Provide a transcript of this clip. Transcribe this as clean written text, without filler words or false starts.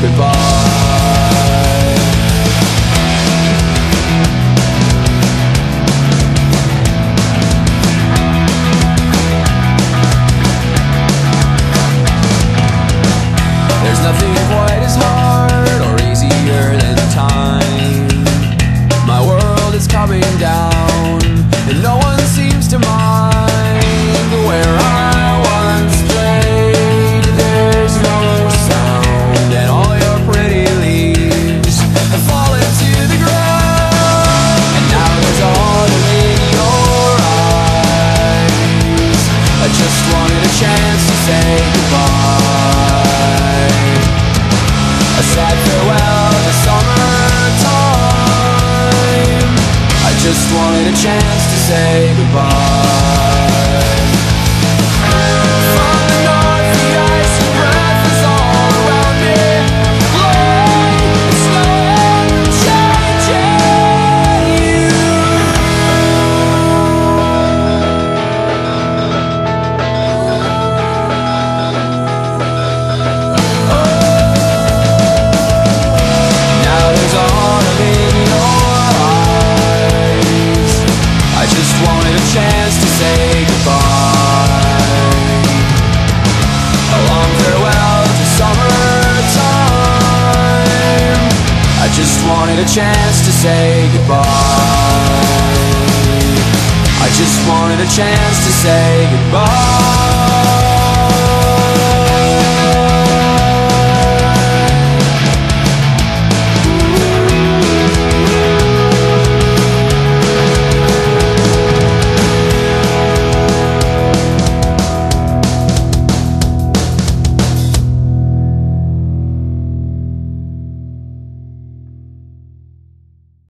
goodbye. There's nothing quite as hard or easier than time. My world is coming down, and no one seems to mind. Where I once played, there's no sound, and all your pretty leaves have fallen to the ground. And now there's autumn in your eyes. I just wanted a chance to say goodbye, a sad farewell to summertime. I just wanted a chance to say goodbye. From the north, the icy breath is all around me. Blowing and snowing, changing you. Now there's autumn in your eyes. I just wanted a chance to say goodbye, a long farewell to summertime. I just wanted a chance to say goodbye. I just wanted a chance to say goodbye.